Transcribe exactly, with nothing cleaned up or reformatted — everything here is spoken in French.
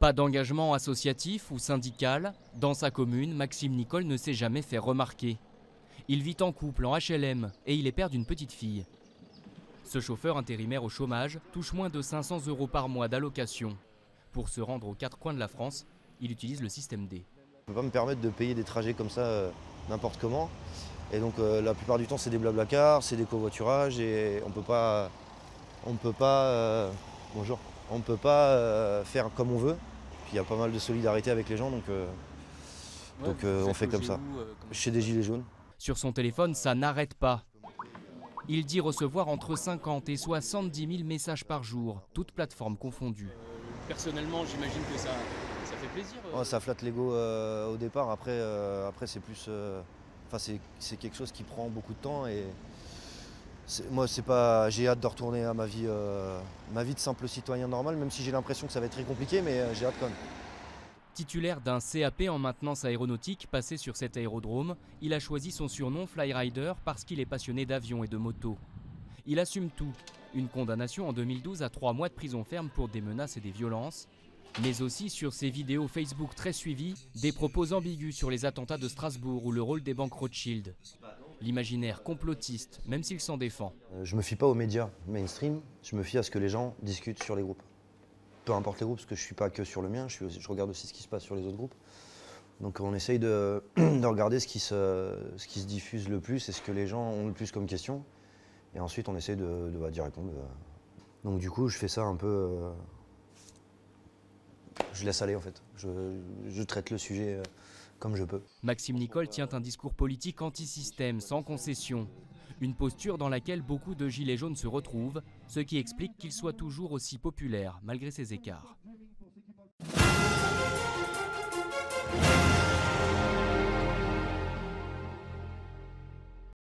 Pas d'engagement associatif ou syndical. Dans sa commune, Maxime Nicole ne s'est jamais fait remarquer. Il vit en couple en H L M et il est père d'une petite fille. Ce chauffeur intérimaire au chômage touche moins de cinq cents euros par mois d'allocation. Pour se rendre aux quatre coins de la France, il utilise le système D. Je ne peux pas me permettre de payer des trajets comme ça euh, n'importe comment. Et donc euh, la plupart du temps c'est des blablacars, c'est des covoiturages et on peut pas, on peut pas, euh, bonjour, on peut pas euh, faire comme on veut. Puis il y a pas mal de solidarité avec les gens donc, euh, Ouais, donc euh, on fait comme ça. Où, euh, Chez des gilets jaunes. Sur son téléphone, ça n'arrête pas. Il dit recevoir entre cinquante et soixante-dix mille messages par jour, toutes plateformes confondues. Personnellement, j'imagine que ça, ça fait plaisir. Oh, ça flatte l'ego euh, au départ, après, euh, après c'est plus, euh, enfin c'est quelque chose qui prend beaucoup de temps et moi c'est pas, j'ai hâte de retourner à ma vie, euh, ma vie de simple citoyen normal, même si j'ai l'impression que ça va être très compliqué, mais euh, j'ai hâte quand même. Titulaire d'un C A P en maintenance aéronautique passé sur cet aérodrome, il a choisi son surnom Flyrider parce qu'il est passionné d'avions et de motos. Il assume tout. Une condamnation en deux mille douze à trois mois de prison ferme pour des menaces et des violences, mais aussi sur ses vidéos Facebook très suivies, des propos ambigus sur les attentats de Strasbourg ou le rôle des banques Rothschild. L'imaginaire complotiste, même s'il s'en défend. Je me fie pas aux médias mainstream, je me fie à ce que les gens discutent sur les groupes. Peu importe les groupes, parce que je ne suis pas que sur le mien, je, suis aussi, je regarde aussi ce qui se passe sur les autres groupes. Donc on essaye de, de regarder ce qui, se, ce qui se diffuse le plus et ce que les gens ont le plus comme question. Et ensuite on essaye de, de, bah, d'y répondre. Donc du coup je fais ça un peu... Euh, je laisse aller en fait, je, je traite le sujet euh, comme je peux. Maxime Nicole tient un discours politique anti-système, sans concession. Une posture dans laquelle beaucoup de gilets jaunes se retrouvent, ce qui explique qu'il soit toujours aussi populaire malgré ses écarts.